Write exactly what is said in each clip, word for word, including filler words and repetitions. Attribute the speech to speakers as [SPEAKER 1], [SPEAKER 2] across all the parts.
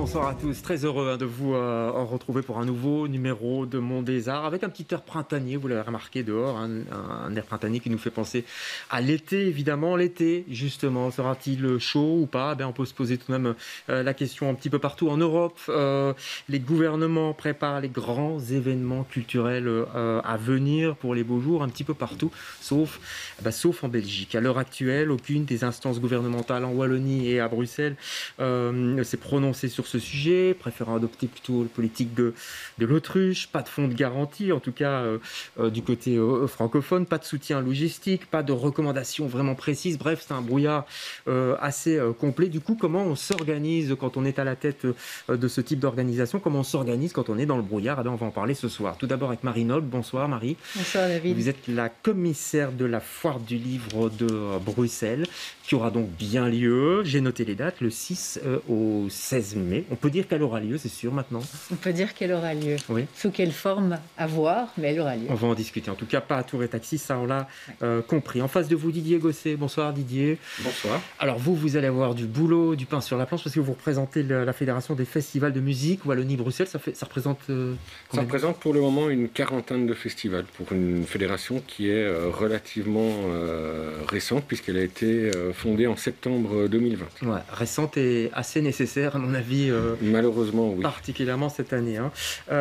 [SPEAKER 1] bonsoir à tous. Très heureux hein, de vous euh, en retrouver pour un nouveau numéro de Monde des Arts avec un petit air printanier, vous l'avez remarqué dehors, hein, un, un air printanier qui nous fait penser à l'été évidemment. L'été justement, sera-t-il chaud ou pas? Ben, on peut se poser tout de même euh, la question un petit peu partout en Europe. Euh, les gouvernements préparent les grands événements culturels euh, à venir pour les beaux jours un petit peu partout, sauf, ben, sauf en Belgique. À l'heure actuelle, aucune des instances gouvernementales en Wallonie et à Bruxelles euh, s'est prononcée sur ce sujet, préférant adopter plutôt la politique de, de l'autruche, pas de fonds de garantie, en tout cas euh, euh, du côté euh, francophone, pas de soutien logistique, pas de recommandations vraiment précises, bref, c'est un brouillard euh, assez euh, complet. Du coup, comment on s'organise quand on est à la tête euh, de ce type d'organisation, comment on s'organise quand on est dans le brouillard? Eh bien, on va en parler ce soir. Tout d'abord avec Marie Noble. Bonsoir Marie.
[SPEAKER 2] Bonsoir David.
[SPEAKER 1] Vous êtes la commissaire de la foire du livre de euh, Bruxelles, qui aura donc bien lieu. J'ai noté les dates, le six euh, au seize mai. On peut dire qu'elle aura lieu, c'est sûr maintenant.
[SPEAKER 2] On peut dire qu'elle aura lieu.
[SPEAKER 1] Oui.
[SPEAKER 2] Sous quelle forme à voir, mais elle aura lieu.
[SPEAKER 1] On va en discuter. En tout cas, pas à Tour et Taxi, ça on l'a euh, compris. En face de vous, Didier Gosset. Bonsoir Didier.
[SPEAKER 3] Bonsoir.
[SPEAKER 1] Alors vous, vous allez avoir du boulot, du pain sur la planche, parce que vous représentez la, la Fédération des festivals de musique Wallonie-Bruxelles. Ça, fait, ça représente euh,
[SPEAKER 3] Ça représente pour le moment une quarantaine de festivals pour une fédération qui est euh, relativement euh, récente, puisqu'elle a été euh, fondée en septembre deux mille vingt.
[SPEAKER 1] Ouais, récente et assez nécessaire, à mon avis. Euh,
[SPEAKER 3] Malheureusement, oui.
[SPEAKER 1] Particulièrement cette année. Hein.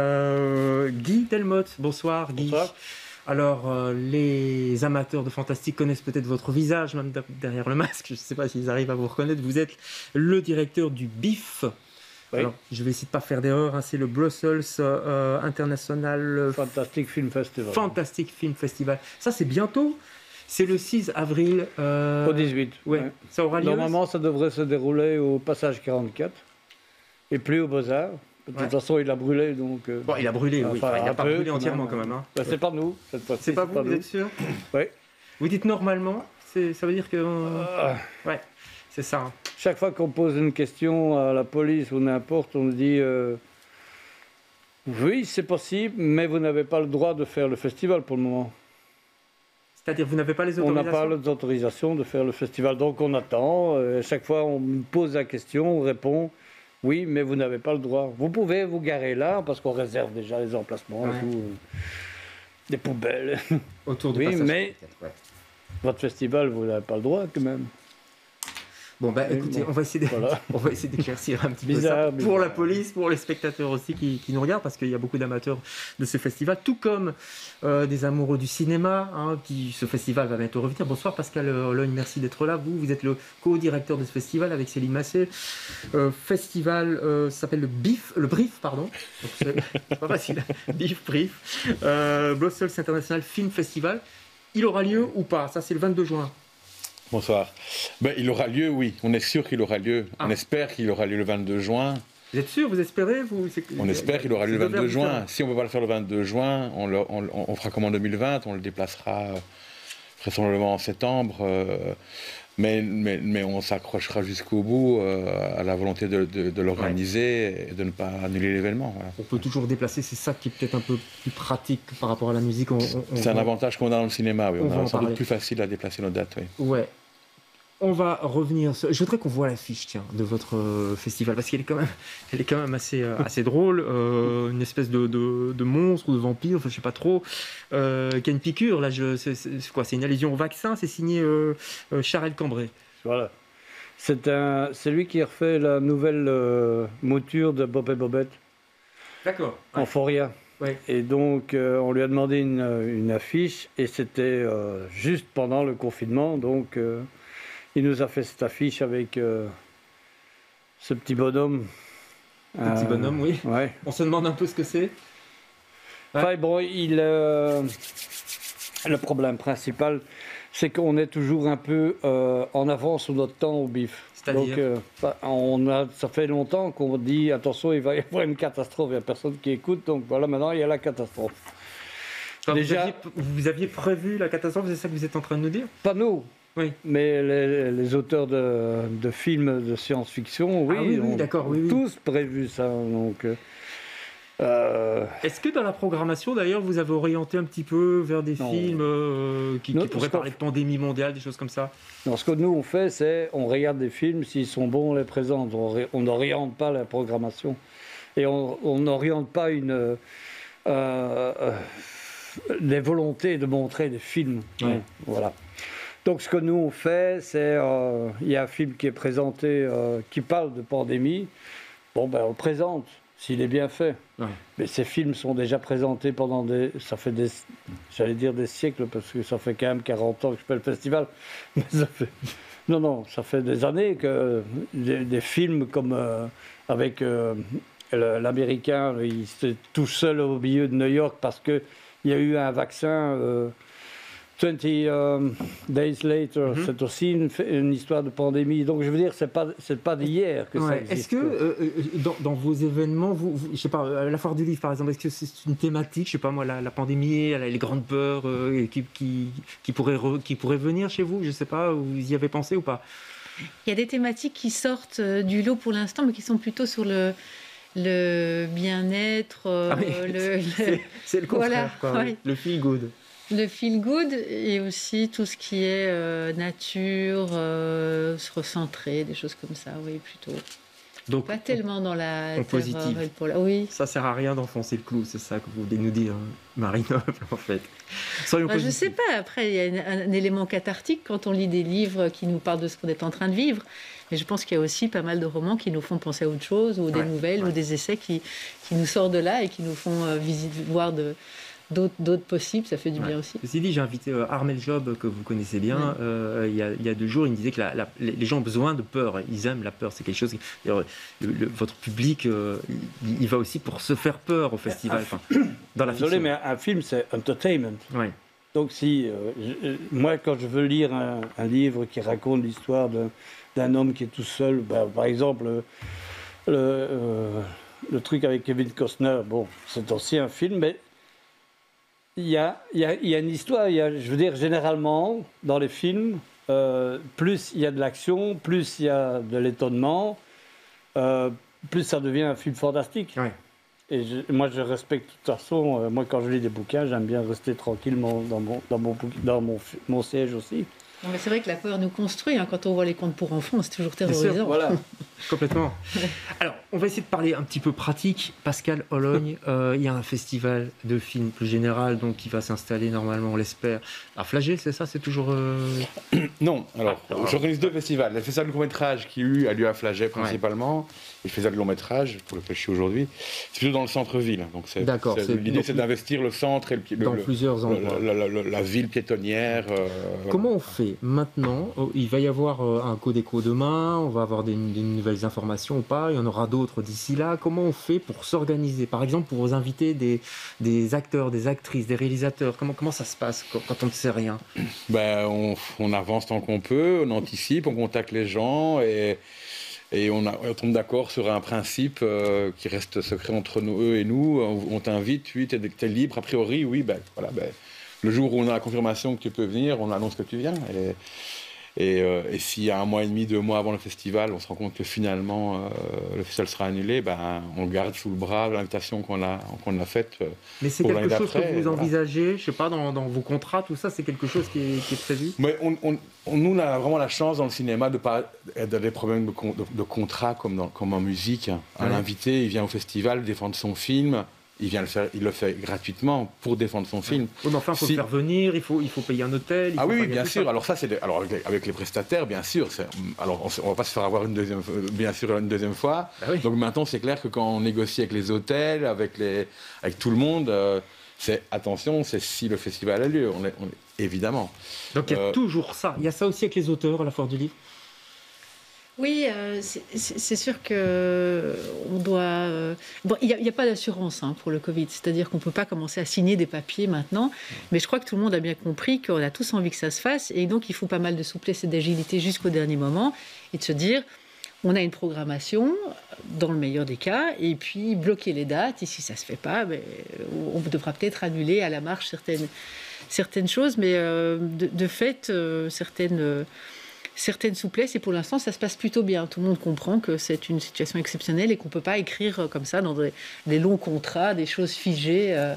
[SPEAKER 1] Euh, Guy Delmotte, bonsoir Guy.
[SPEAKER 4] Bonsoir.
[SPEAKER 1] Alors, euh, les amateurs de fantastique connaissent peut-être votre visage, même derrière le masque. Je ne sais pas s'ils arrivent à vous reconnaître. Vous êtes le directeur du B I F.
[SPEAKER 4] Oui.
[SPEAKER 1] Alors, je vais essayer de ne pas faire d'erreur. Hein. C'est le Brussels euh, International
[SPEAKER 4] Fantastic Film Festival.
[SPEAKER 1] Fantastic Film Festival. Ça, c'est bientôt. C'est le six avril. Euh...
[SPEAKER 4] Au dix-huit.
[SPEAKER 1] Ouais.
[SPEAKER 4] Ouais.
[SPEAKER 1] Ça aura lieu.
[SPEAKER 4] Normalement, ça devrait se dérouler au passage quarante-quatre et plus au Beaux-Arts. De toute
[SPEAKER 1] Ouais.
[SPEAKER 4] façon, il a brûlé, donc... Euh...
[SPEAKER 1] Bon, il a brûlé, oui.
[SPEAKER 4] Enfin,
[SPEAKER 1] Enfin, il n'a
[SPEAKER 4] un
[SPEAKER 1] pas
[SPEAKER 4] peu,
[SPEAKER 1] brûlé
[SPEAKER 4] quand
[SPEAKER 1] entièrement
[SPEAKER 4] même.
[SPEAKER 1] quand même. Hein.
[SPEAKER 4] Ben, c'est pas nous, cette fois-ci.
[SPEAKER 1] C'est pas vous, vous
[SPEAKER 4] nous.
[SPEAKER 1] êtes sûr?
[SPEAKER 4] Oui.
[SPEAKER 1] Vous dites normalement, c'est, ça veut dire que...
[SPEAKER 4] Euh,
[SPEAKER 1] Ouais, c'est ça. Hein.
[SPEAKER 4] chaque fois qu'on pose une question à la police ou n'importe, on nous dit euh, oui, c'est possible, mais vous n'avez pas le droit de faire le festival pour le moment.
[SPEAKER 1] C'est-à-dire, vous n'avez pas les
[SPEAKER 4] On n'a
[SPEAKER 1] autorisations?
[SPEAKER 4] pas les autorisations de faire le festival, donc on attend. Euh, chaque fois, on me pose la question, on répond oui, mais vous n'avez pas le droit. Vous pouvez vous garer là, parce qu'on réserve déjà les emplacements,
[SPEAKER 1] Ouais.
[SPEAKER 4] et tout, euh, des poubelles.
[SPEAKER 1] Autour du
[SPEAKER 4] Oui,
[SPEAKER 1] passage
[SPEAKER 4] mais-
[SPEAKER 1] quarante-quatre, ouais.
[SPEAKER 4] Votre festival, vous n'avez pas le droit quand même.
[SPEAKER 1] Bon, bah
[SPEAKER 4] Oui,
[SPEAKER 1] écoutez,
[SPEAKER 4] bon.
[SPEAKER 1] on va essayer, de...
[SPEAKER 4] Voilà.
[SPEAKER 1] on va essayer d'éclaircir un petit peu
[SPEAKER 4] Bizarre,
[SPEAKER 1] ça.
[SPEAKER 4] bizarre.
[SPEAKER 1] Pour la police, pour les spectateurs aussi qui, qui nous regardent, parce qu'il y a beaucoup d'amateurs de ce festival, tout comme euh, des amoureux du cinéma. Hein, qui, ce festival va bientôt revenir. Bonsoir Pascal Logne, merci d'être là. Vous, vous êtes le co-directeur de ce festival avec Céline Massé. Euh, festival euh, s'appelle le B I F, le Brief, pardon. Donc, c'est c'est pas facile. B I F, Brief. Euh, Brussels International Film Festival. Il aura lieu ou pas? Ça, c'est le vingt-deux juin.
[SPEAKER 5] Bonsoir. Ben, il aura lieu, oui. On est sûr qu'il aura lieu.
[SPEAKER 1] Ah.
[SPEAKER 5] On espère qu'il aura lieu le vingt-deux juin.
[SPEAKER 1] Vous êtes sûr? Vous espérez vous... c'est-
[SPEAKER 5] On espère qu'il aura lieu le
[SPEAKER 1] c'est de
[SPEAKER 5] vingt-deux
[SPEAKER 1] vers
[SPEAKER 5] juin.
[SPEAKER 1] différents.
[SPEAKER 5] Si on ne peut pas le faire le vingt-deux juin, on, le- on- on fera comme en deux mille vingt. On le déplacera euh, vraisemblablement en septembre. euh, mais, mais, mais on s'accrochera jusqu'au bout euh, à la volonté de, de- de l'organiser et de ne pas annuler l'événement. Voilà.
[SPEAKER 1] On peut toujours déplacer, c'est ça qui est peut-être un peu plus pratique par rapport à la musique. On, on- on
[SPEAKER 5] C'est un
[SPEAKER 1] va-
[SPEAKER 5] avantage qu'on a dans le cinéma. Oui.
[SPEAKER 1] on
[SPEAKER 5] On,
[SPEAKER 1] va en
[SPEAKER 5] a sans
[SPEAKER 1] parler.
[SPEAKER 5] doute plus facile à déplacer nos dates. Oui.
[SPEAKER 1] Ouais. On va revenir. sur- Je voudrais qu'on voit l'affiche, tiens, de votre euh, festival, parce qu'elle est quand même, elle est quand même assez, euh, assez drôle. Euh, une espèce de, de, de monstre ou de vampire, enfin, je sais pas trop, euh, qui a une piqûre. Là, je, c'est, c'est c'est quoi? C'est une allusion au vaccin. C'est signé euh, euh, Charel Cambrai.
[SPEAKER 4] Voilà. C'est un, c'est lui qui a refait la nouvelle euh, mouture de Bob et Bobette
[SPEAKER 1] D'accord.
[SPEAKER 4] en Foria.
[SPEAKER 1] Ouais.
[SPEAKER 4] Et donc, euh, on lui a demandé une, une affiche, et c'était euh, juste pendant le confinement. Donc, euh, il nous a fait cette affiche avec euh, ce petit bonhomme.
[SPEAKER 1] Le petit bonhomme, oui.
[SPEAKER 4] Ouais.
[SPEAKER 1] On se demande un peu ce que c'est.
[SPEAKER 4] Enfin, bon, il, euh, le problème principal, c'est qu'on est toujours un peu euh, en avance sur notre temps au B I F.
[SPEAKER 1] C'est-à-dire
[SPEAKER 4] Donc, euh, enfin, on a, ça fait longtemps qu'on dit attention, il va y avoir une catastrophe. Il n'y a personne qui écoute, donc voilà, maintenant il y a la catastrophe.
[SPEAKER 1] Enfin, vous,
[SPEAKER 4] déjà-
[SPEAKER 1] aviez, vous aviez prévu la catastrophe, c'est ça que vous êtes en train de nous dire?
[SPEAKER 4] Pas nous,
[SPEAKER 1] Oui.
[SPEAKER 4] mais les, les auteurs de, de films de science-fiction, oui,
[SPEAKER 1] Ah oui, oui,
[SPEAKER 4] ont
[SPEAKER 1] d'accord, oui, oui.
[SPEAKER 4] tous prévu ça. Donc, euh, Euh,
[SPEAKER 1] Est-ce que dans la programmation, d'ailleurs, vous avez orienté un petit peu vers des
[SPEAKER 4] Non.
[SPEAKER 1] films euh, qui,
[SPEAKER 4] Non,
[SPEAKER 1] qui pourraient
[SPEAKER 4] ce qu'on-
[SPEAKER 1] parler de pandémie mondiale, des choses comme ça?
[SPEAKER 4] non, ce que nous on fait, c'est on regarde des films, s'ils sont bons, on les présente. On ré- on n'oriente pas la programmation. Et on on n'oriente pas une, euh, euh, des volontés de montrer des films.
[SPEAKER 1] Ouais.
[SPEAKER 4] Voilà. Donc ce que nous on fait, c'est euh, il y a un film qui est présenté euh, qui parle de pandémie. Bon ben on le présente s'il est bien fait.
[SPEAKER 1] Ouais.
[SPEAKER 4] Mais ces films sont déjà présentés pendant des, ça fait des, j'allais dire des siècles parce que ça fait quand même quarante ans que je fais le festival. Mais ça fait, non non, ça fait des années que des, des films comme euh, avec euh, le- l'américain, il était tout seul au milieu de New York parce que il y a eu un vaccin. Euh, vingt euh, days later,
[SPEAKER 1] Mhm.
[SPEAKER 4] c'est aussi une, une histoire de pandémie. Donc je veux dire, c'est pas c'est pas d'hier que ça
[SPEAKER 1] Ouais.
[SPEAKER 4] existe.
[SPEAKER 1] Est-ce que euh, euh, dans, dans vos événements, vous, vous- je sais pas, à la foire du livre par exemple, est-ce que c'est une thématique, je sais pas moi, la, la pandémie, la- les grandes peurs euh, qui, qui, qui, pourraient re- qui pourraient venir chez vous, je sais pas, vous y avez pensé ou pas?
[SPEAKER 2] Il y a des thématiques qui sortent euh, du lot pour l'instant, mais qui sont plutôt sur le, le bien-être, euh,
[SPEAKER 1] Ah oui,
[SPEAKER 2] le,
[SPEAKER 1] C'est
[SPEAKER 2] le,
[SPEAKER 1] c'est le contraire,
[SPEAKER 2] Voilà,
[SPEAKER 1] quoi,
[SPEAKER 2] ouais.
[SPEAKER 1] le feel good.
[SPEAKER 2] le feel good et aussi tout ce qui est euh, nature, euh, se recentrer, des choses comme ça, oui, plutôt.
[SPEAKER 1] Donc,
[SPEAKER 2] Pas tellement dans la
[SPEAKER 1] en
[SPEAKER 2] terreur
[SPEAKER 1] positif.
[SPEAKER 2] et le polar. Oui.
[SPEAKER 1] ça sert à rien d'enfoncer le clou, c'est ça que vous voulez nous dire, hein, Marie Noble, en fait. Soyons
[SPEAKER 2] Bah, je
[SPEAKER 1] positifs.
[SPEAKER 2] sais pas, après, il y a un, un élément cathartique quand on lit des livres qui nous parlent de ce qu'on est en train de vivre. Mais je pense qu'il y a aussi pas mal de romans qui nous font penser à autre chose, ou des
[SPEAKER 1] Ouais,
[SPEAKER 2] nouvelles,
[SPEAKER 1] ouais.
[SPEAKER 2] ou des essais qui, qui nous sortent de là et qui nous font euh, visiter, voir de, d'autres, d'autres possibles. Ça fait du
[SPEAKER 1] Ouais.
[SPEAKER 2] bien aussi.
[SPEAKER 1] Ceci dit, j'ai invité euh, Armel Job, que vous connaissez bien,
[SPEAKER 2] Ouais.
[SPEAKER 1] euh, il, y a, il y a deux jours, il me disait que la- la- les les gens ont besoin de peur, ils aiment la peur, c'est quelque chose... qui- d'ailleurs, le- le- votre public, euh, il, il va aussi pour se faire peur au festival, enfin, dans la
[SPEAKER 4] Désolé,
[SPEAKER 1] fiction.
[SPEAKER 4] mais un film c'est entertainment.
[SPEAKER 1] Ouais.
[SPEAKER 4] Donc si, euh, je- euh, moi quand je veux lire un, un livre qui raconte l'histoire d'un, d'un homme qui est tout seul, ben, par exemple le, le, euh, le truc avec Kevin Costner, bon, c'est aussi un film, mais il y a, il y a- il y a une histoire, il y a, je veux dire, généralement, dans les films, euh, plus il y a de l'action, plus il y a de l'étonnement, euh, plus ça devient un film fantastique.
[SPEAKER 1] Ouais.
[SPEAKER 4] Et je- moi, je respecte de toute façon, euh, moi, quand je lis des bouquins, j'aime bien rester tranquillement dans mon, dans mon, bouqu- dans mon, fi- mon siège aussi.
[SPEAKER 2] Non, mais c'est vrai que la peur nous construit. hein. Quand on voit les contes pour enfants, c'est toujours
[SPEAKER 1] sûr,
[SPEAKER 2] terrorisant.
[SPEAKER 4] Voilà.
[SPEAKER 1] Complètement. Alors, on va essayer de parler un petit peu pratique. Pascal Hologne, euh, il y a un festival de films plus général, donc qui va s'installer normalement, on l'espère, à Flagey, c'est ça? C'est toujours... euh,
[SPEAKER 5] Non, alors, j'organise deux festivals. Le festival de court-métrage qui eu, a lieu à Flagey principalement, et le festival de long-métrage, pour lequel je suis aujourd'hui, c'est plutôt dans le centre-ville. Donc c'est,
[SPEAKER 1] D'accord,
[SPEAKER 5] c'est-
[SPEAKER 1] c'est-
[SPEAKER 5] l'idée,
[SPEAKER 1] donc-
[SPEAKER 5] c'est d'investir le centre et le, le-
[SPEAKER 1] dans
[SPEAKER 5] le-
[SPEAKER 1] plusieurs endroits.
[SPEAKER 5] la, la- la- la ville piétonnière. euh, voilà.
[SPEAKER 1] Comment on fait maintenant? Oh, il va y avoir euh, un Codeco demain, on va avoir des, des nouvelles informations ou pas, il y en aura d'autres d'ici là. Comment on fait pour s'organiser? Par exemple, pour vous inviter des, des acteurs, des actrices, des réalisateurs, comment, comment ça se passe quand, quand on ne sait rien?
[SPEAKER 5] Ben, on, on avance tant qu'on peut, on anticipe, on contacte les gens et, et on, a- on tombe d'accord sur un principe euh, qui reste secret entre nous, eux et nous. On, on t'invite, oui, t'es, t'es libre, a priori, oui, ben, voilà, ben, le jour où on a la confirmation que tu peux venir, on annonce que tu viens. Et, et, euh, et s'il y a un mois et demi, deux mois avant le festival, on se rend compte que finalement euh, le festival sera annulé, ben, on garde sous le bras l'invitation qu'on a, qu'on a faite. euh,
[SPEAKER 1] Mais c'est
[SPEAKER 5] Pour
[SPEAKER 1] quelque
[SPEAKER 5] l'année
[SPEAKER 1] chose que
[SPEAKER 5] d'après,
[SPEAKER 1] vous
[SPEAKER 5] voilà.
[SPEAKER 1] envisagez, je sais pas, dans, dans vos contrats, tout ça, c'est quelque chose qui est, qui est prévu?
[SPEAKER 5] Mais on, on- on- nous, on a vraiment la chance dans le cinéma de pas avoir des problèmes de, con- de, de contrat comme, dans, comme en musique. Un
[SPEAKER 1] Ouais.
[SPEAKER 5] invité, il vient au festival défendre son film, il, vient le faire, il le fait gratuitement pour défendre son film.
[SPEAKER 1] Oui, mais enfin, il faut
[SPEAKER 5] Si-
[SPEAKER 1] le faire venir, il faut, il faut payer un hôtel. il
[SPEAKER 5] Ah
[SPEAKER 1] faut-
[SPEAKER 5] oui,
[SPEAKER 1] enfin,
[SPEAKER 5] oui,
[SPEAKER 1] il y a
[SPEAKER 5] bien
[SPEAKER 1] tout
[SPEAKER 5] sûr.
[SPEAKER 1] ça.
[SPEAKER 5] Alors ça, c'est des- alors avec les, avec les prestataires, bien sûr. c'est- Alors on, s- on va pas se faire avoir une deuxième, fois- bien sûr une deuxième fois.
[SPEAKER 1] Bah oui.
[SPEAKER 5] Donc maintenant, c'est clair que quand on négocie avec les hôtels, avec les, avec tout le monde, euh, c'est attention, c'est si le festival a lieu. On est, on est- évidemment.
[SPEAKER 1] Donc il y a
[SPEAKER 5] Euh,
[SPEAKER 1] toujours ça. Il y a ça aussi avec les auteurs à la Foire du Livre.
[SPEAKER 2] Oui, euh, c'est- c'est c'est sûr que euh, on doit. euh, Bon, il n'y a, il y a pas d'assurance hein, pour le Covid, c'est-à-dire qu'on ne peut pas commencer à signer des papiers maintenant. Mais je crois que tout le monde a bien compris qu'on a tous envie que ça se fasse, et donc il faut pas mal de souplesse et d'agilité jusqu'au dernier moment, et de se dire. On a une programmation, dans le meilleur des cas, et puis bloquer les dates. Et si ça ne se fait pas, ben, on devra peut-être annuler à la marge certaines, certaines choses. Mais euh, de, de fait, euh, certaines, euh, certaine souplesse et pour l'instant ça se passe plutôt bien. Tout le monde comprend que c'est une situation exceptionnelle et qu'on ne peut pas écrire comme ça dans des, des longs contrats, des choses figées. Euh,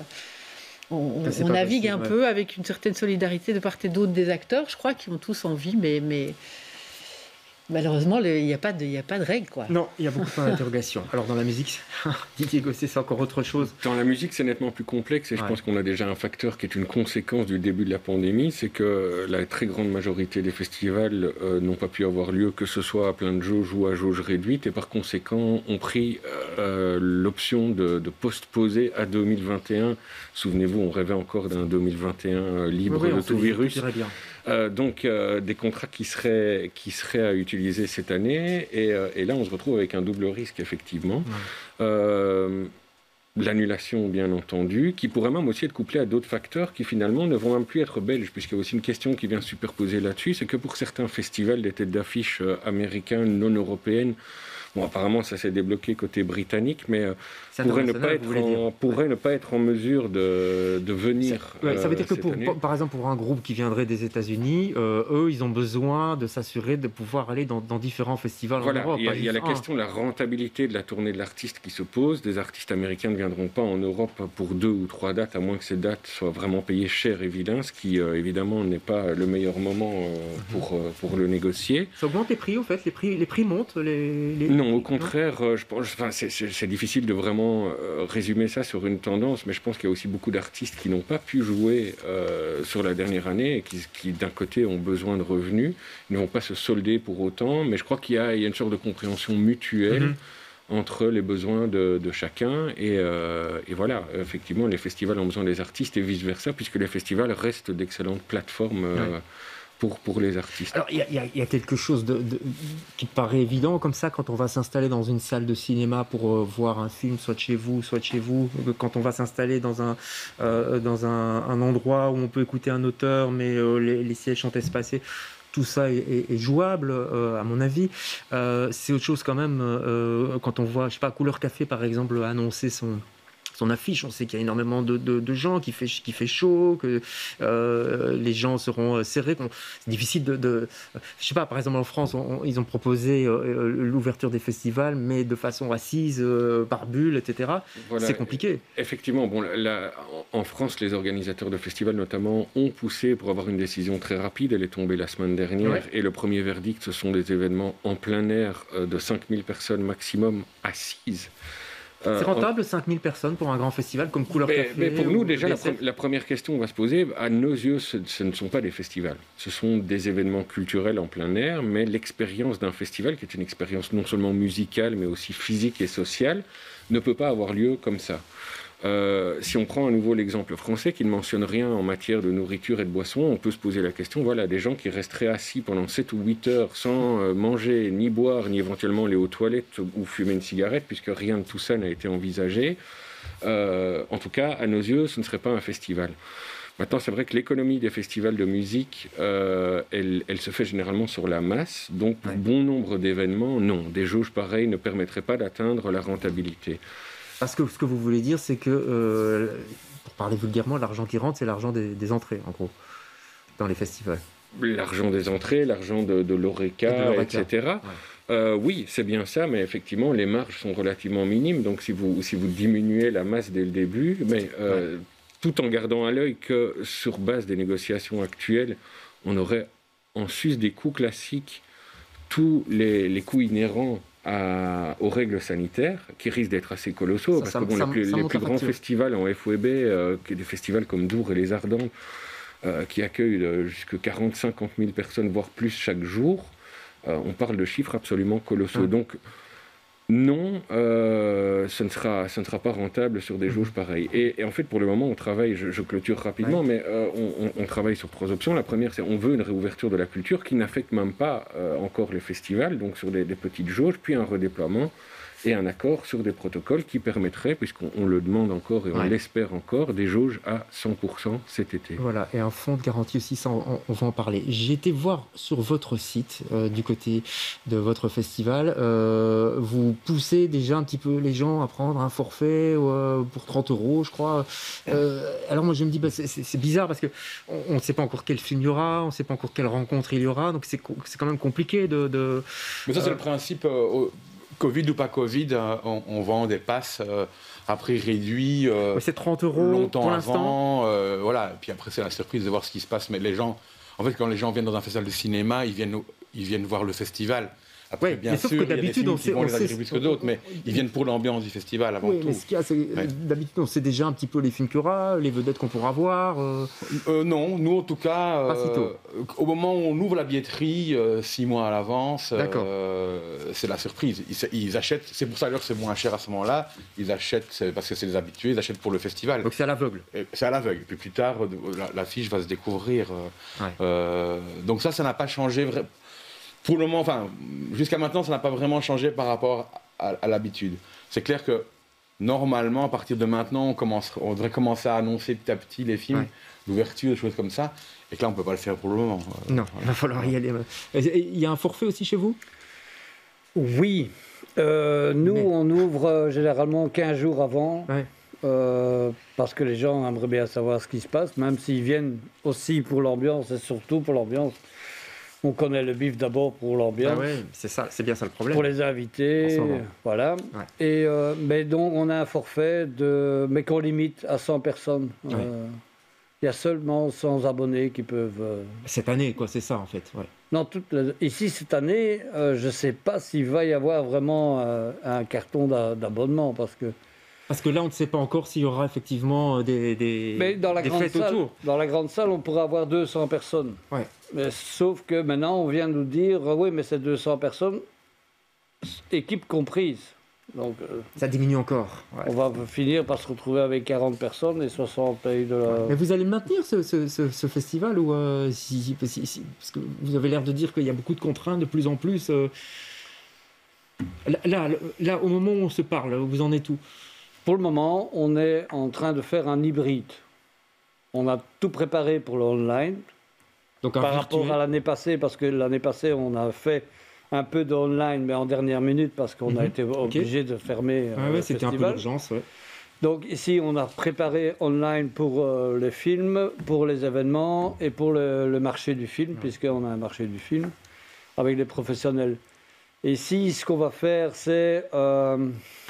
[SPEAKER 2] on on navigue possible, un ouais. peu avec une certaine solidarité de part et d'autre des acteurs, je crois, qui ont tous envie, mais... mais... Malheureusement, il n'y a, a pas de règles, quoi.
[SPEAKER 1] Non, il y a beaucoup de points d'interrogation. Alors, dans la musique, Didier Gosset, c'est encore autre chose.
[SPEAKER 3] Dans la musique, c'est nettement plus complexe et je ouais. pense qu'on a déjà un facteur qui est une conséquence du début de la pandémie, c'est que la très grande majorité des festivals euh, n'ont pas pu avoir lieu, que ce soit à plein jauge ou à jauge réduite, et par conséquent ont pris euh, l'option de, de postposer à deux mille vingt et un. Souvenez-vous, on rêvait encore d'un deux mille vingt et un libre oui, oui, de tout virus. Bien. Euh, donc euh, des contrats qui seraient, qui seraient à utiliser cette année et, euh, et là on se retrouve avec un double risque effectivement ouais. euh, l'annulation bien entendu qui pourrait même aussi être couplée à d'autres facteurs qui finalement ne vont même plus être belges puisqu'il y a aussi une question qui vient superposer là-dessus, c'est que pour certains festivals des têtes d'affiche euh, américaines non européennes, bon, apparemment, ça s'est débloqué côté britannique, mais euh, pourrait, ne pas, être en, pourrait ouais. ne pas être en mesure de, de venir.
[SPEAKER 1] Ça, ouais, ça veut dire euh, que, pour, pour, par exemple, pour un groupe qui viendrait des États-Unis, euh, eux, ils ont besoin de s'assurer de pouvoir aller dans, dans différents festivals
[SPEAKER 3] voilà,
[SPEAKER 1] en Europe.
[SPEAKER 3] Il y a, il y a la question de la rentabilité de la tournée de l'artiste qui se pose. Des artistes américains ne viendront pas en Europe pour deux ou trois dates, à moins que ces dates soient vraiment payées cher, évidemment, ce qui, euh, évidemment, n'est pas le meilleur moment euh, pour, euh, pour le négocier.
[SPEAKER 1] Ça augmente les prix, au fait. Les prix, les prix montent. Les, les...
[SPEAKER 3] Non, au contraire. Euh, je pense, enfin, c'est, c'est, c'est difficile de vraiment euh, résumer ça sur une tendance, mais je pense qu'il y a aussi beaucoup d'artistes qui n'ont pas pu jouer euh, sur la dernière année et qui, qui, d'un côté, ont besoin de revenus. Ils ne vont pas se solder pour autant, mais je crois qu'il y a, il y a une sorte de compréhension mutuelle mm-hmm. entre les besoins de, de chacun. Et, euh, et voilà, effectivement, les festivals ont besoin des artistes et vice-versa, puisque les festivals restent d'excellentes plateformes euh, ouais. Pour, pour les artistes.
[SPEAKER 1] Alors, il y, y, y a quelque chose de, de, qui paraît évident, comme ça, quand on va s'installer dans une salle de cinéma pour euh, voir un film, soit de chez vous, soit de chez vous, quand on va s'installer dans un, euh, dans un, un endroit où on peut écouter un auteur, mais euh, les, les sièges sont espacés, tout ça est, est, est jouable, euh, à mon avis. Euh, c'est autre chose quand même, euh, quand on voit, je sais pas, Couleur Café, par exemple, annoncer son... son affiche, on sait qu'il y a énormément de, de, de gens, qui fait, qui fait chaud, que euh, les gens seront serrés. C'est difficile de, de... Je sais pas, par exemple en France, on, ils ont proposé euh, l'ouverture des festivals, mais de façon assise, euh, par bulle, et cetera. Voilà. C'est compliqué.
[SPEAKER 3] Effectivement, bon, là, en France, les organisateurs de festivals notamment ont poussé pour avoir une décision très rapide. Elle est tombée la semaine dernière. Ouais. Et le premier verdict, ce sont des événements en plein air de cinq mille personnes maximum assises.
[SPEAKER 1] C'est rentable, cinq mille personnes pour un grand festival comme Couleur
[SPEAKER 3] mais,
[SPEAKER 1] Café?
[SPEAKER 3] Mais pour nous, déjà, la, pre- la première question va se poser. À nos yeux, ce, ce ne sont pas des festivals. Ce sont des événements culturels en plein air, mais l'expérience d'un festival, qui est une expérience non seulement musicale, mais aussi physique et sociale, ne peut pas avoir lieu comme ça. Euh, si on prend à nouveau l'exemple français qui ne mentionne rien en matière de nourriture et de boisson, on peut se poser la question, voilà, des gens qui resteraient assis pendant sept ou huit heures sans euh, manger, ni boire, ni éventuellement aller aux toilettes ou fumer une cigarette, puisque rien de tout ça n'a été envisagé. Euh, en tout cas, à nos yeux, ce ne serait pas un festival. Maintenant, c'est vrai que l'économie des festivals de musique, euh, elle, elle se fait généralement sur la masse, donc pour ouais. bon nombre d'événements, non, des jauges pareilles ne permettraient pas d'atteindre la rentabilité.
[SPEAKER 1] Parce que ce que vous voulez dire, c'est que, euh, pour parler vulgairement, l'argent qui rentre, c'est l'argent des, des entrées, en gros, dans les festivals.
[SPEAKER 3] L'argent des entrées, l'argent de, de l'Oreca, et cetera. Ouais. Euh, oui, c'est bien ça, mais effectivement, les marges sont relativement minimes. Donc, si vous, si vous diminuez la masse dès le début, mais euh, ouais. tout en gardant à l'œil que, sur base des négociations actuelles, on aurait en Suisse des coûts classiques, tous les, les coûts inhérents À, aux règles sanitaires qui risquent d'être assez colossaux ça, parce ça, que bon, ça, les plus, les plus grands festivals en F O B, euh, des festivals comme Dour et les Ardents euh, qui accueillent euh, jusqu'à quarante à cinquante mille personnes voire plus chaque jour, euh, on parle de chiffres absolument colossaux. Mmh. Donc non, euh, ce, ne sera, ce ne sera pas rentable sur des jauges pareilles. Et, et en fait, pour le moment, on travaille, je, je clôture rapidement, ouais. mais euh, on, on travaille sur trois options. La première, c'est on veut une réouverture de la culture qui n'affecte même pas euh, encore les festivals, donc sur des, des petites jauges, puis un redéploiement. et un accord sur des protocoles qui permettraient, puisqu'on on le demande encore et on
[SPEAKER 1] Ouais.
[SPEAKER 3] l'espère encore, des jauges à cent pour cent cet été.
[SPEAKER 1] Voilà, et un fonds de garantie aussi, ça, on, on va en parler. J'ai été voir sur votre site, euh, du côté de votre festival, euh, vous poussez déjà un petit peu les gens à prendre un forfait euh, pour trente euros, je crois. Euh, alors moi, je me dis, bah, c'est, c'est- c'est bizarre parce qu'on ne sait pas encore quel film il y aura, on ne sait pas encore quelle rencontre il y aura, donc c'est, co- c'est quand même compliqué de... de...
[SPEAKER 5] Mais ça, c'est
[SPEAKER 1] Euh,
[SPEAKER 5] le principe, euh, au- Covid ou pas Covid, euh, on, on vend des passes euh, à prix réduit euh,
[SPEAKER 1] c'est trente euros
[SPEAKER 5] longtemps
[SPEAKER 1] pour l'instant.
[SPEAKER 5] avant. euh, voilà. Et puis après, c'est la surprise de voir ce qui se passe. Mais les gens, en fait, quand les gens viennent dans un festival de cinéma, ils viennent, au- ils viennent voir le festival. Après,
[SPEAKER 1] Ouais,
[SPEAKER 5] bien
[SPEAKER 1] mais sauf
[SPEAKER 5] sûr,
[SPEAKER 1] que
[SPEAKER 5] il y a des
[SPEAKER 1] d'habitude,
[SPEAKER 5] films
[SPEAKER 1] on
[SPEAKER 5] qui
[SPEAKER 1] sait-
[SPEAKER 5] vont
[SPEAKER 1] on
[SPEAKER 5] les
[SPEAKER 1] sait-
[SPEAKER 5] attirer plus que d'autres, mais ils viennent pour l'ambiance du festival avant
[SPEAKER 1] Oui,
[SPEAKER 5] tout.
[SPEAKER 1] mais ce qu'il y a, c'est
[SPEAKER 5] Ouais.
[SPEAKER 1] d'habitude, on sait déjà un petit peu les films qu'il y aura, les vedettes qu'on pourra voir. euh,
[SPEAKER 5] Euh, non, nous en tout cas,
[SPEAKER 1] Pas si tôt.
[SPEAKER 5] euh, au moment où on ouvre la billetterie, euh, six mois à l'avance,
[SPEAKER 1] D'accord.
[SPEAKER 5] euh, c'est la surprise. Ils, ils achètent, c'est pour ça d'ailleurs que c'est moins cher à ce moment-là. Ils achètent, c'est parce que c'est des habitués, ils achètent pour le festival.
[SPEAKER 1] Donc c'est à l'aveugle.
[SPEAKER 5] Et c'est à l'aveugle. Puis plus tard, euh, la, la fiche va se découvrir. euh,
[SPEAKER 1] Ouais.
[SPEAKER 5] euh, donc ça, ça n'a pas changé. vra- Pour le moment, enfin, jusqu'à maintenant, ça n'a pas vraiment changé par rapport à, à l'habitude. C'est clair que normalement, à partir de maintenant, on, commence, on devrait commencer à annoncer petit à petit les films
[SPEAKER 1] Ouais.
[SPEAKER 5] d'ouverture, des choses comme ça. Et que là, on ne peut pas le faire pour le moment. Euh,
[SPEAKER 1] Non, il va falloir y aller. Il y a un forfait aussi chez vous?
[SPEAKER 4] Oui. Euh, nous,
[SPEAKER 1] Mais-
[SPEAKER 4] on ouvre euh, généralement quinze jours avant.
[SPEAKER 1] Ouais.
[SPEAKER 4] euh, parce que les gens aimeraient bien savoir ce qui se passe, même s'ils viennent aussi pour l'ambiance et surtout pour l'ambiance. On connaît le bif d'abord pour l'ambiance.
[SPEAKER 1] Ah ouais, c'est ça, c'est bien ça le problème.
[SPEAKER 4] Pour les invités,
[SPEAKER 1] En ce moment.
[SPEAKER 4] voilà.
[SPEAKER 1] Ouais.
[SPEAKER 4] Et euh, mais donc on a un forfait de, mais qu'on limite à cent personnes.
[SPEAKER 1] Ouais.
[SPEAKER 4] Euh, Il y a seulement cent abonnés qui peuvent. euh,
[SPEAKER 1] Cette année, quoi, c'est ça en fait. Ouais.
[SPEAKER 4] Non, toute la- ici cette année, euh, je ne sais pas s'il va y avoir vraiment euh, un carton d'a- d'abonnement parce que.
[SPEAKER 1] Parce que là, on ne sait pas encore s'il y aura effectivement euh, des, des,
[SPEAKER 4] Mais dans la
[SPEAKER 1] des
[SPEAKER 4] grande
[SPEAKER 1] fêtes
[SPEAKER 4] salle,
[SPEAKER 1] autour.
[SPEAKER 4] dans la grande salle, on pourrait avoir deux cents personnes.
[SPEAKER 1] Ouais.
[SPEAKER 4] Mais sauf que maintenant, on vient nous dire, ah oui, mais c'est deux cents personnes, équipe comprise. Donc, euh,
[SPEAKER 1] Ça diminue encore. Ouais.
[SPEAKER 4] on va finir par se retrouver avec quarante personnes et soixante pays de la...
[SPEAKER 1] Mais vous allez maintenir ce, ce, ce, ce festival ou euh, si, si- si- si- parce que vous avez l'air de dire qu'il y a beaucoup de contraintes de plus en plus. euh, Là, là, là, au moment où on se parle, vous en êtes où?
[SPEAKER 4] Pour le moment, on est en train de faire un hybride. On a tout préparé pour l'online.
[SPEAKER 1] Donc un
[SPEAKER 4] Par
[SPEAKER 1] virtuel.
[SPEAKER 4] rapport à l'année passée, parce que l'année passée, on a fait un peu d'online, mais en dernière minute, parce qu'on a
[SPEAKER 1] Mhm.
[SPEAKER 4] été obligé de fermer euh,
[SPEAKER 1] Ah ouais,
[SPEAKER 4] le
[SPEAKER 1] c'était un peu
[SPEAKER 4] festival.
[SPEAKER 1] l'urgence. Ouais.
[SPEAKER 4] Donc ici, on a préparé online pour euh, les films, pour les événements et pour le, le marché du film, puisqu'on a un marché du film avec les professionnels. Et ici, ce qu'on va faire, c'est... euh,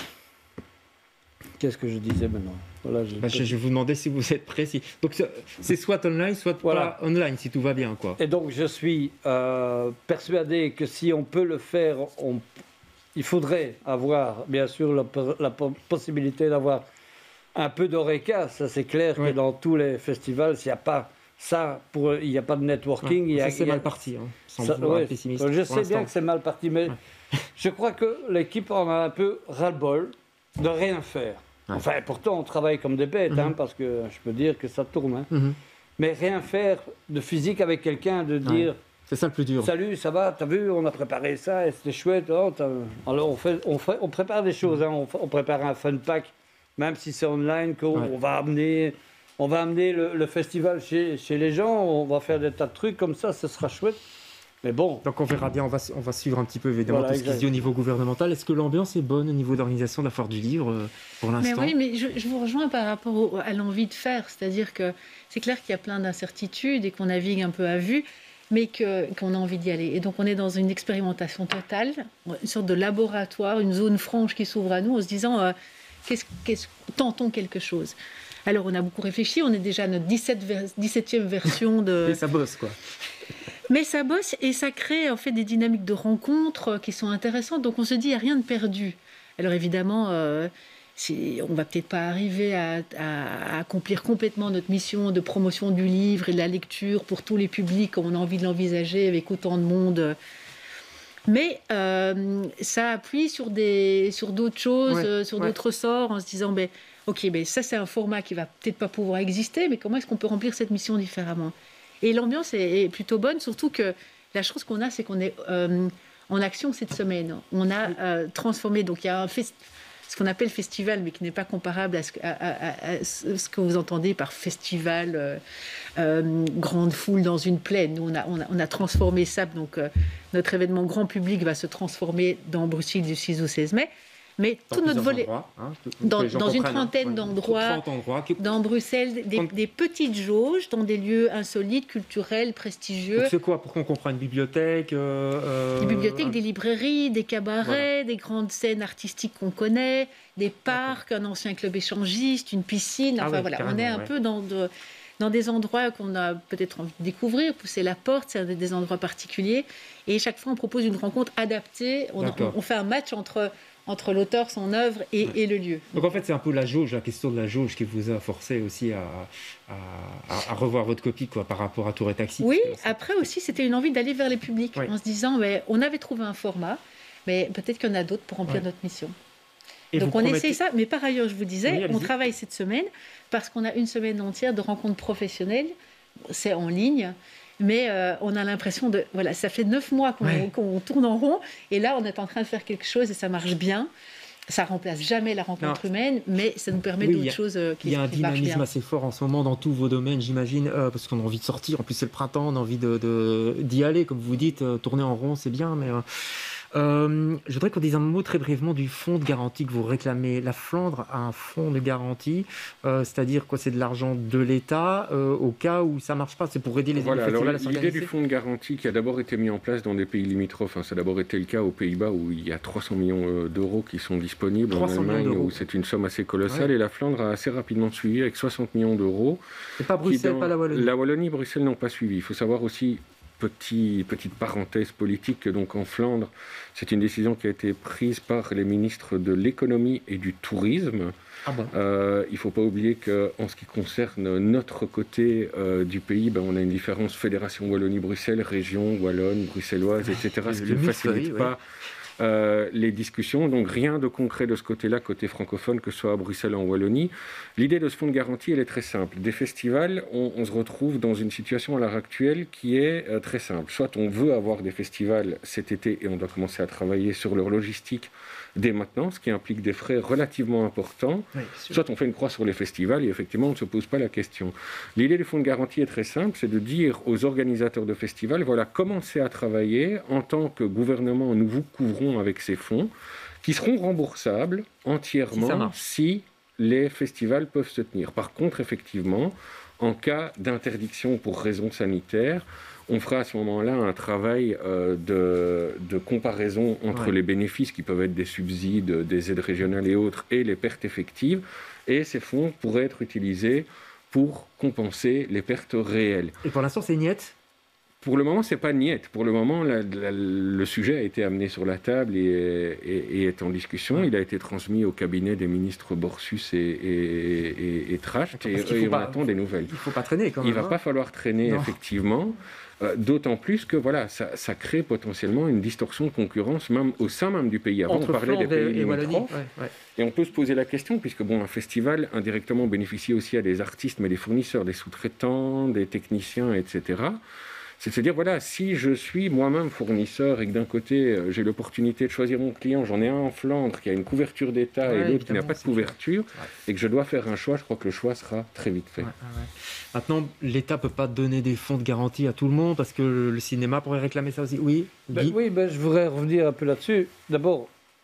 [SPEAKER 4] Qu'est-ce que je disais maintenant? Voilà, j'ai-
[SPEAKER 1] Bah, je, je vais vous demander si vous êtes précis. Donc c'est- c'est soit online, soit
[SPEAKER 4] Voilà.
[SPEAKER 1] pas online, si tout va bien, quoi.
[SPEAKER 4] Et donc, je suis euh, persuadé que si on peut le faire, on- il faudrait avoir, bien sûr, la, la po- possibilité d'avoir un peu d'oreca. Ça, c'est clair
[SPEAKER 1] Ouais.
[SPEAKER 4] que dans tous les festivals, s'il n'y a pas ça, pour, il n'y a pas de networking. il y a,
[SPEAKER 1] Ça, c'est
[SPEAKER 4] il y a-
[SPEAKER 1] mal parti, hein, sans
[SPEAKER 4] ça-
[SPEAKER 1] vouloir
[SPEAKER 4] ouais,
[SPEAKER 1] être pessimiste.
[SPEAKER 4] je
[SPEAKER 1] pour
[SPEAKER 4] sais bien
[SPEAKER 1] l'instant.
[SPEAKER 4] que c'est mal parti, mais je crois que l'équipe en a un peu ras-le-bol de rien faire.
[SPEAKER 1] Ouais.
[SPEAKER 4] Enfin, pourtant, on travaille comme des bêtes, hein,
[SPEAKER 1] Mhm.
[SPEAKER 4] parce que je peux dire que ça tourne. hein.
[SPEAKER 1] Mhm.
[SPEAKER 4] Mais rien faire de physique avec quelqu'un, de dire
[SPEAKER 1] C'est ça le plus dur.
[SPEAKER 4] salut, ça va, t'as vu, on a préparé ça, et c'était chouette. oh, t'as- Alors on, fait, on, fait, on prépare des choses, hein, on, fait- on prépare un fun pack, même si c'est online, qu'on
[SPEAKER 1] Ouais.
[SPEAKER 4] on va amener, on va amener le, le festival chez, chez les gens, on va faire des tas de trucs comme ça, ce sera chouette. Mais bon,
[SPEAKER 1] Donc on verra bien, on va, on va suivre un petit peu évidemment
[SPEAKER 4] Voilà,
[SPEAKER 1] tout ce qui se dit
[SPEAKER 4] exact.
[SPEAKER 1] au niveau gouvernemental. Est-ce que l'ambiance est bonne au niveau d'organisation de la foire du livre euh, pour
[SPEAKER 2] Mais
[SPEAKER 1] l'instant?
[SPEAKER 2] oui, mais je, je vous rejoins par rapport au- à l'envie de faire. C'est-à-dire que c'est clair qu'il y a plein d'incertitudes et qu'on navigue un peu à vue, mais que- qu'on a envie d'y aller. Et donc on est dans une expérimentation totale, une sorte de laboratoire, une zone franche qui s'ouvre à nous en se disant euh, qu'est-ce, qu'est-ce, tentons quelque chose. Alors on a beaucoup réfléchi, on est déjà à notre dix-sept vers- dix-septième version de...
[SPEAKER 1] Et ça bosse, quoi.
[SPEAKER 2] Mais ça bosse et ça crée en fait des dynamiques de rencontres qui sont intéressantes. Donc on se dit, il n'y a rien de perdu. Alors évidemment, euh, si, on ne va peut-être pas arriver à, à- à accomplir complètement notre mission de promotion du livre et de la lecture pour tous les publics comme on a envie de l'envisager avec autant de monde. Mais euh, ça appuie sur, des, sur d'autres choses,
[SPEAKER 1] Ouais,
[SPEAKER 2] euh, sur
[SPEAKER 1] ouais.
[SPEAKER 2] d'autres sorts, en se disant, ben, ok, ben, ça c'est un format qui va peut-être pas pouvoir exister, mais comment est-ce qu'on peut remplir cette mission différemment? Et l'ambiance est, est plutôt bonne, surtout que la chance qu'on a, c'est qu'on est euh, en action cette semaine. On a euh, transformé, donc il y a un fest- ce qu'on appelle festival, mais qui n'est pas comparable à ce, à, à, à ce que vous entendez par festival, euh, euh, grande foule dans une plaine. Nous, on a, on a, on a transformé ça, donc euh, notre événement grand public va se transformer dans Bruxelles du six au seize mai. Mais
[SPEAKER 1] dans
[SPEAKER 2] tout notre volet,
[SPEAKER 1] endroits, hein,
[SPEAKER 2] dans, dans une trentaine
[SPEAKER 1] hein,
[SPEAKER 2] d'endroits,
[SPEAKER 1] endroits qui...
[SPEAKER 2] dans Bruxelles, des, des petites jauges, dans des lieux insolites, culturels, prestigieux.
[SPEAKER 1] Donc c'est quoi, pour qu'on comprenne? Une bibliothèque euh,
[SPEAKER 2] Des bibliothèques,
[SPEAKER 1] un...
[SPEAKER 2] des librairies, des cabarets, voilà. Des grandes scènes artistiques qu'on connaît, des parcs, D'accord. Un ancien club échangiste, une piscine. Enfin ah oui, voilà, on est un ouais. peu dans, de, dans des endroits qu'on a peut-être envie de découvrir, pousser la porte, c'est des endroits particuliers. Et chaque fois, on propose une rencontre adaptée. On, on, on fait un match entre... entre l'auteur, son œuvre et, ouais. et le lieu.
[SPEAKER 1] Donc en fait, c'est un peu la jauge, la question de la jauge qui vous a forcé aussi à, à, à revoir votre copie quoi, par rapport à Tour et Taxi.
[SPEAKER 2] Oui, après aussi, c'était une envie d'aller vers les publics ouais. en se disant, mais, on avait trouvé un format, mais peut-être qu'il y en a d'autres pour remplir ouais. notre mission. Et donc on promettez... essaye ça, mais par ailleurs, je vous disais, oui, on travaille cette semaine parce qu'on a une semaine entière de rencontres professionnelles, c'est en ligne. Mais euh, on a l'impression de... Voilà, ça fait neuf mois qu'on, ouais. qu'on tourne en rond. Et là, on est en train de faire quelque chose et ça marche bien. Ça ne remplace jamais la rencontre non. humaine, mais ça nous permet oui, d'autres a, choses euh, qui, qui marchent bien. Il y a un dynamisme
[SPEAKER 1] assez fort en ce moment dans tous vos domaines, j'imagine, euh, parce qu'on a envie de sortir. En plus, c'est le printemps, on a envie de, de, d'y aller. Comme vous dites, euh, tourner en rond, c'est bien, mais... Euh, Euh, je voudrais qu'on dise un mot très brièvement du fonds de garantie que vous réclamez. La Flandre a un fonds de garantie, euh, c'est-à-dire quoi? C'est de l'argent de l'État euh, au cas où ça ne marche pas. C'est pour aider les
[SPEAKER 3] voilà,
[SPEAKER 1] festivals
[SPEAKER 3] alors,
[SPEAKER 1] à s'organiser.
[SPEAKER 3] L'idée du fonds de garantie qui a d'abord été mis en place dans des pays limitrophes, hein, ça a d'abord été le cas aux Pays-Bas où il y a trois cents millions d'euros qui sont disponibles, en Allemagne où c'est une somme assez colossale, ouais. Et la Flandre a assez rapidement suivi avec soixante millions d'euros.
[SPEAKER 1] Et pas Bruxelles, dans... pas la Wallonie.
[SPEAKER 3] La Wallonie et Bruxelles n'ont pas suivi. Il faut savoir aussi... Petit, petite parenthèse politique, donc en Flandre, c'est une décision qui a été prise par les ministres de l'économie et du tourisme.
[SPEAKER 1] Ah bon
[SPEAKER 3] euh, il ne faut pas oublier qu'en ce qui concerne notre côté euh, du pays, ben, on a une différence fédération Wallonie-Bruxelles, région wallonne, bruxelloise, et cetera, ce qui ne facilite pas euh, les discussions. Donc rien de concret de ce côté-là, côté francophone, que ce soit à Bruxelles ou en Wallonie. L'idée de ce fonds de garantie, elle est très simple. Des festivals, on, on se retrouve dans une situation à l'heure actuelle qui est euh, très simple. Soit on veut avoir des festivals cet été et on doit commencer à travailler sur leur logistique dès maintenant, ce qui implique des frais relativement importants. Oui, soit on fait une croix sur les festivals et effectivement on ne se pose pas la question. L'idée du fonds de garantie est très simple, c'est de dire aux organisateurs de festivals, voilà, commencez à travailler en tant que gouvernement, nous vous couvrons avec ces fonds qui seront remboursables entièrement si, si les festivals peuvent se tenir. Par contre, effectivement, en cas d'interdiction pour raisons sanitaires, on fera à ce moment-là un travail euh, de, de comparaison entre ouais. les bénéfices qui peuvent être des subsides, des aides régionales et autres, et les pertes effectives. Et ces fonds pourraient être utilisés pour compenser les pertes réelles.
[SPEAKER 1] Et pour l'instant, c'est niette ?
[SPEAKER 3] Pour le moment, c'est pas niette. Pour le moment, la, la, le sujet a été amené sur la table et, et, et est en discussion. Ouais. Il a été transmis au cabinet des ministres Borsus et, et, et, et Tracht, et, et on pas, attend des nouvelles.
[SPEAKER 1] Il ne faut pas traîner quand même.
[SPEAKER 3] Il ne va
[SPEAKER 1] hein.
[SPEAKER 3] pas falloir traîner, non. effectivement. Euh, d'autant plus que voilà, ça, ça crée potentiellement une distorsion de concurrence même au sein même du pays. Avant,
[SPEAKER 1] Entre
[SPEAKER 3] on parlait
[SPEAKER 1] Flandre
[SPEAKER 3] des pays
[SPEAKER 1] et
[SPEAKER 3] limitrophes.
[SPEAKER 1] Ouais, ouais.
[SPEAKER 3] Et on peut se poser la question, puisque bon, un festival indirectement bénéficie aussi à des artistes, mais des fournisseurs, des sous-traitants, des techniciens, et cetera. C'est de se dire, voilà, si je suis moi-même fournisseur et que d'un côté, j'ai l'opportunité de choisir mon client, j'en ai un en Flandre qui a une couverture d'État ouais, et l'autre qui n'a pas de couverture, ouais. et que je dois faire un choix, je crois que le choix sera très vite fait. Ouais, ouais.
[SPEAKER 1] Maintenant, l'État ne peut pas donner des fonds de garantie à tout le monde parce que le cinéma pourrait réclamer ça aussi. Oui,
[SPEAKER 4] ben, oui ben, je voudrais revenir un peu là-dessus. D'abord,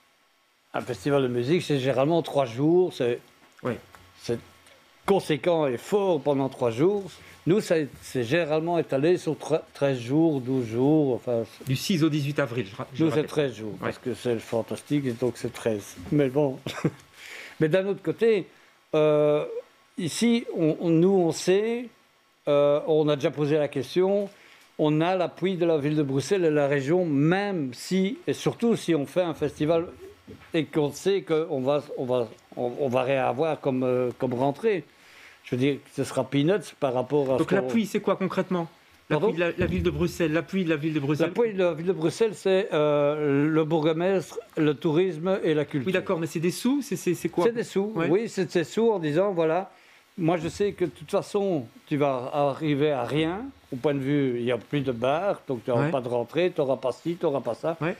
[SPEAKER 4] un festival de musique, c'est généralement trois jours, c'est,
[SPEAKER 1] oui.
[SPEAKER 4] c'est conséquent et fort pendant trois jours. Nous, ça, c'est généralement étalé sur treize jours, douze jours. Enfin,
[SPEAKER 1] du six au dix-huit avril, je, je
[SPEAKER 4] Nous, c'est treize jours, ouais. parce que c'est le fantastique, et donc c'est treize. Mais bon. Mais d'un autre côté, euh, ici, on, on, nous, on sait, euh, on a déjà posé la question, on a l'appui de la ville de Bruxelles et de la région, même si, et surtout si on fait un festival et qu'on sait qu'on va, on va, on, on va rien avoir comme, euh, comme rentrée. Je veux dire, ce sera peanuts par rapport à...
[SPEAKER 1] Donc l'appui, c'est quoi concrètement ? L'appui de la, la ville de Bruxelles, l'appui de la ville de Bruxelles.
[SPEAKER 4] L'appui de la ville de Bruxelles, c'est euh, le bourgmestre, le tourisme et la culture.
[SPEAKER 1] Oui, d'accord, mais c'est des sous, c'est, c'est, c'est quoi ?
[SPEAKER 4] C'est des sous, ouais. oui, c'est des sous en disant, voilà, moi je sais que de toute façon, tu vas arriver à rien, au point de vue, il n'y a plus de bar, donc tu n'auras ouais. pas de rentrée, tu n'auras pas ci, tu n'auras pas ça.
[SPEAKER 1] Ouais.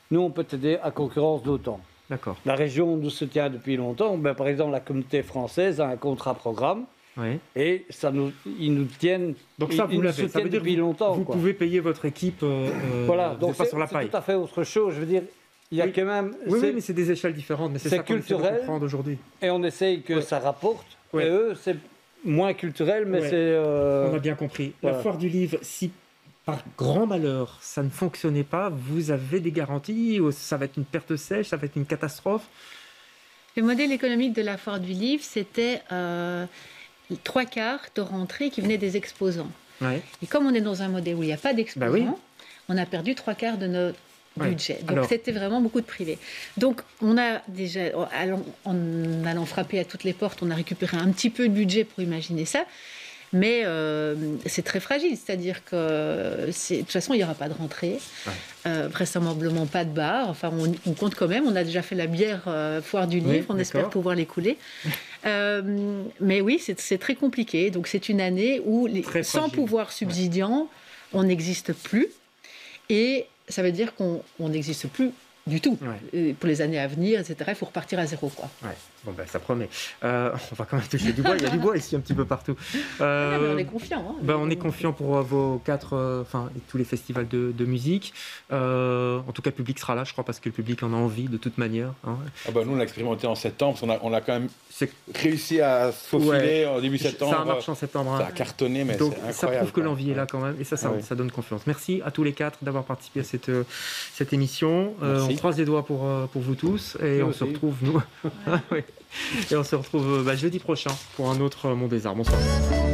[SPEAKER 4] nous, on peut t'aider à concurrence d'autant.
[SPEAKER 1] D'accord.
[SPEAKER 4] La région nous soutient depuis longtemps. Ben, par exemple, la communauté française a un contrat programme.
[SPEAKER 1] Oui.
[SPEAKER 4] Et ça nous, ils nous tiennent.
[SPEAKER 1] Donc ça,
[SPEAKER 4] ils,
[SPEAKER 1] vous
[SPEAKER 4] ils
[SPEAKER 1] l'avez.
[SPEAKER 4] nous
[SPEAKER 1] Ça veut dire
[SPEAKER 4] depuis
[SPEAKER 1] que vous,
[SPEAKER 4] longtemps.
[SPEAKER 1] vous
[SPEAKER 4] quoi.
[SPEAKER 1] pouvez payer votre équipe. Euh,
[SPEAKER 4] voilà.
[SPEAKER 1] vous
[SPEAKER 4] Donc
[SPEAKER 1] n'êtes pas
[SPEAKER 4] c'est,
[SPEAKER 1] sur la
[SPEAKER 4] c'est
[SPEAKER 1] paille.
[SPEAKER 4] tout à fait autre chose. Je veux dire, il y a
[SPEAKER 1] oui.
[SPEAKER 4] quand même.
[SPEAKER 1] Oui, oui, mais c'est des échelles différentes. Mais c'est,
[SPEAKER 4] c'est
[SPEAKER 1] ça qu'on
[SPEAKER 4] culturel.
[SPEAKER 1] essaie de comprendre aujourd'hui.
[SPEAKER 4] Et on essaye que
[SPEAKER 1] ouais.
[SPEAKER 4] ça rapporte.
[SPEAKER 1] Ouais.
[SPEAKER 4] Et eux, c'est moins culturel, mais
[SPEAKER 1] ouais.
[SPEAKER 4] c'est. Euh...
[SPEAKER 1] On a bien compris.
[SPEAKER 4] Voilà.
[SPEAKER 1] La foire du livre, si par grand malheur ça ne fonctionnait pas, vous avez des garanties ou ça va être une perte sèche, ça va être une catastrophe?
[SPEAKER 2] Le modèle économique de la foire du livre, c'était euh, trois quarts de rentrée qui venaient des exposants.
[SPEAKER 1] Ouais.
[SPEAKER 2] Et comme on est dans un modèle où il n'y a pas d'exposants,
[SPEAKER 1] bah oui.
[SPEAKER 2] on a perdu trois quarts de notre
[SPEAKER 1] ouais.
[SPEAKER 2] budget. Donc
[SPEAKER 1] Alors...
[SPEAKER 2] c'était vraiment beaucoup de privés. Donc on a déjà, en, en allant frapper à toutes les portes, on a récupéré un petit peu de budget pour imaginer ça. Mais euh, c'est très fragile, c'est-à-dire que c'est, de toute façon, il n'y aura pas de rentrée, ouais. euh, vraisemblablement pas de bar. Enfin, on, on compte quand même. On a déjà fait la bière euh, foire du livre. Oui, on d'accord. espère pouvoir l'écouler. euh, mais oui, c'est, c'est très compliqué. Donc, c'est une année où, les, sans pouvoir subsidiant, ouais. on n'existe plus. Et ça veut dire qu'on n'existe plus du tout. Ouais. Pour les années à venir, et cetera, il faut repartir à zéro, quoi.
[SPEAKER 1] Ouais. Bon, ben, ça promet. Euh, on va quand même toucher du bois. Il y a du bois ici un petit peu partout.
[SPEAKER 2] Euh, ah non, mais on est confiant. Hein,
[SPEAKER 1] ben, on est confiant pour euh, vos quatre, euh, enfin tous les festivals de, de musique. Euh, en tout cas, le public sera là, je crois, parce que le public en a envie de toute manière. Hein.
[SPEAKER 5] Ah ben, nous, on l'a expérimenté en septembre. On a, on a quand même c'est... réussi à se faufiler ouais. en début septembre.
[SPEAKER 1] Ça a marché en septembre. Hein.
[SPEAKER 5] Ça a cartonné, mais
[SPEAKER 1] donc,
[SPEAKER 5] c'est incroyable.
[SPEAKER 1] Ça prouve que l'envie
[SPEAKER 5] ouais.
[SPEAKER 1] est là quand même, et ça, ça,
[SPEAKER 5] ah, oui.
[SPEAKER 1] ça donne confiance. Merci à tous les quatre d'avoir participé à cette, euh, cette émission. Euh, on croise les doigts pour, euh, pour vous tous, et nous on aussi. se retrouve nous. Ouais. Et on se retrouve bah, jeudi prochain pour un autre Monde des Arts. Bonsoir.